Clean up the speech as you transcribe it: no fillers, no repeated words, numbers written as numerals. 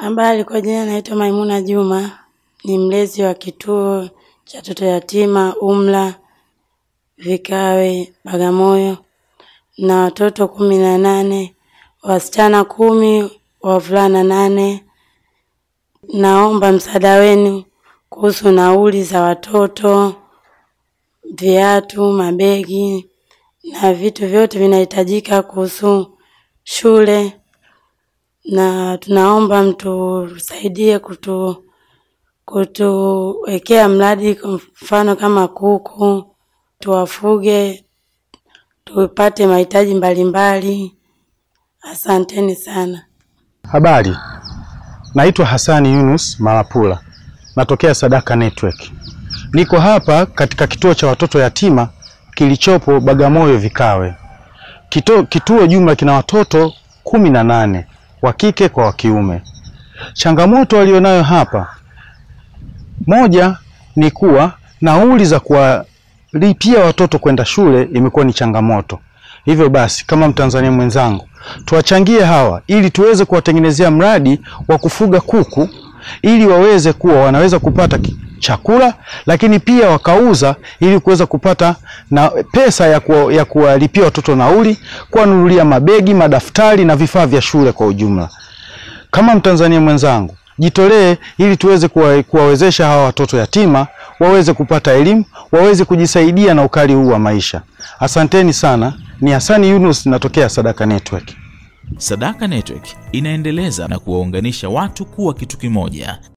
Habari, kwa jina naitwa Maimuna Juma, ni mlezi wa kituo cha watoto yatima Umra Vikawe Bagamoyo, na watoto 18, wasichana 10, wavulana 8. Naomba msaada wenu kuhusu nauli za watoto, viatu, mabegi na vitu vyote vinahitajika kuhusu shule, na tunaomba mtusaidie kutuwekea mradi, kwa mfano kama kuku tuwafuge, tupate mahitaji mbalimbali. Asanteni sana. Habari, naitwa Hasani Yunus Malapula, natokea Sadaka Network. Niko hapa katika kituo cha watoto yatima kilichopo Bagamoyo Vikawe. Kituo jumla kina watoto 18, wa kike kwa wa kiume. Changamoto walionayo hapa, moja ni kuwa nauli za kuwalipia watoto kwenda shule imekuwa ni changamoto. Hivyo basi, kama Mtanzania mwenzangu, tuwachangie hawa ili tuweze kuwatengenezea mradi wa kufuga kuku ili waweze kuwa wanaweza kupata chakula, lakini pia wakauza ili kuweza kupata na pesa ya kuwalipia watoto nauli, kuwanunulia mabegi, madaftari na vifaa vya shule kwa ujumla. Kama Mtanzania mwenzangu, jitolee ili tuweze kuwawezesha hawa watoto yatima waweze kupata elimu, waweze kujisaidia na ukali huu wa maisha. Asanteni sana. Ni Hasani Yunus, natokea Sadaka Network. Sadaka Network inaendeleza na kuwaunganisha watu kuwa kitu kimoja.